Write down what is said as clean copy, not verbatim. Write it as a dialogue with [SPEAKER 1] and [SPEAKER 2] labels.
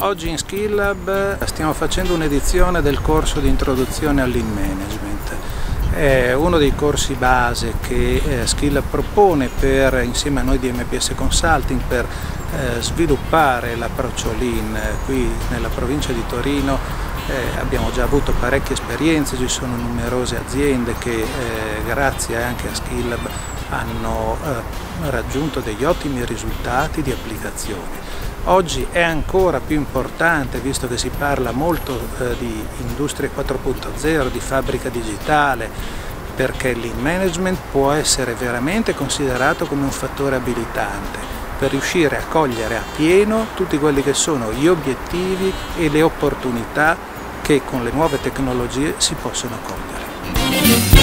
[SPEAKER 1] Oggi in Skill Lab stiamo facendo un'edizione del corso di introduzione al Lean Management. È uno dei corsi base che Skill Lab propone insieme a noi di MPS Consulting per sviluppare l'approccio Lean. Qui nella provincia di Torino abbiamo già avuto parecchie esperienze, ci sono numerose aziende che grazie anche a Skill Lab hanno raggiunto degli ottimi risultati di applicazione. Oggi è ancora più importante, visto che si parla molto di industria 4.0, di fabbrica digitale, perché il Lean Management può essere veramente considerato come un fattore abilitante per riuscire a cogliere appieno tutti quelli che sono gli obiettivi e le opportunità che con le nuove tecnologie si possono cogliere.